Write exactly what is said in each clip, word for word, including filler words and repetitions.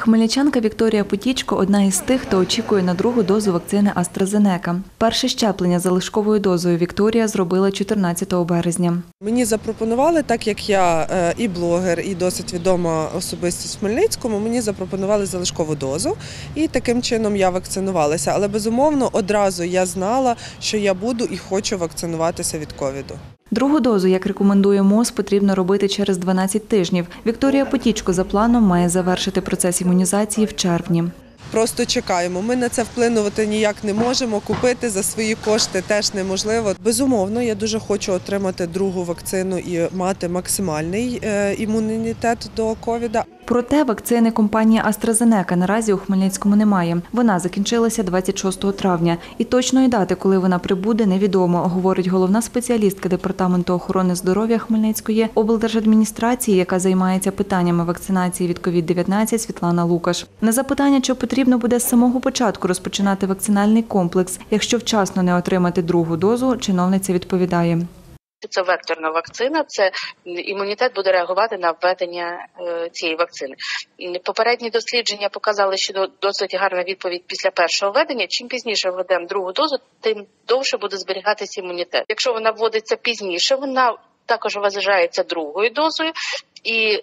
Хмельничанка Вікторія Потічко – одна із тих, хто очікує на другу дозу вакцини AstraZeneca. Перше щеплення залишковою дозою Вікторія зробила чотирнадцятого березня. Мені запропонували, так як я і блогер, і досить відома особистість в Хмельницькому, мені запропонували залишкову дозу і таким чином я вакцинувалася. Але безумовно одразу я знала, що я буду і хочу вакцинуватися від ковіду. Другу дозу, як рекомендує МОЗ, потрібно робити через дванадцять тижнів. Вікторія Потічко за планом має завершити процес імунізації в червні. Просто чекаємо. Ми на це вплинувати ніяк не можемо, купити за свої кошти теж неможливо. Безумовно, я дуже хочу отримати другу вакцину і мати максимальний імунітет до ковіда. Проте вакцини компанії AstraZeneca наразі у Хмельницькому немає. Вона закінчилася двадцять шостого травня. І точної дати, коли вона прибуде, невідомо, говорить головна спеціалістка Департаменту охорони здоров'я Хмельницької облдержадміністрації, яка займається питаннями вакцинації від ковід дев'ятнадцять, Світлана Лукаш. На запитання, чи потрібно буде з самого початку розпочинати вакцинальний комплекс, якщо вчасно не отримати другу дозу, чиновниця відповідає. Це векторна вакцина, це імунітет буде реагувати на введення цієї вакцини. Попередні дослідження показали, що досить гарна відповідь після першого введення. Чим пізніше введемо другу дозу, тим довше буде зберігатися імунітет. Якщо вона вводиться пізніше, вона також вважається другою дозою і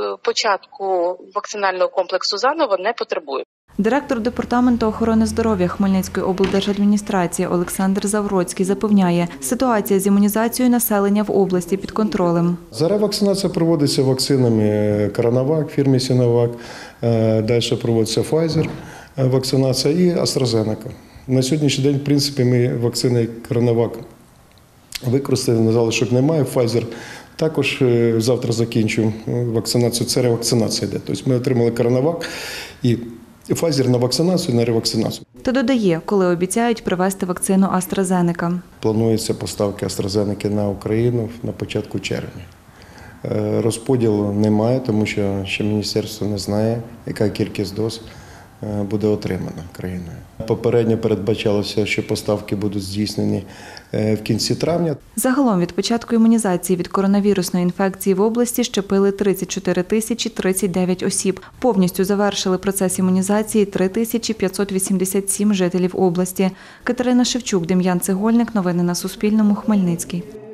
початку вакцинального комплексу заново не потребує. Директор Департаменту охорони здоров'я Хмельницької облдержадміністрації Олександр Завроцький запевняє, ситуація з імунізацією населення в області під контролем. Зараз вакцинація проводиться вакцинами Коронавак, фірмі Сіновак, далі проводиться Pfizer вакцинація і AstraZeneca. На сьогоднішній день, в принципі, ми вакцини Коронавак використали, на залишок немає, Pfizer також завтра закінчуємо вакцинацію, це ревакцинація йде. Тобто ми отримали Коронавак і Pfizer на вакцинацію, на ревакцинацію. Та додає, коли обіцяють привезти вакцину AstraZeneca. Планується поставки AstraZeneca на Україну на початку червня. Розподілу немає, тому що ще міністерство не знає, яка кількість доз буде отримана країною. Попередньо передбачалося, що поставки будуть здійснені в кінці травня. Загалом від початку імунізації від коронавірусної інфекції в області щепили тридцять чотири тисячі тридцять дев'ять осіб. Повністю завершили процес імунізації три тисячі п'ятсот вісімдесят сім жителів області. Катерина Шевчук, Дем'ян Цегольник. Новини на Суспільному. Хмельницький.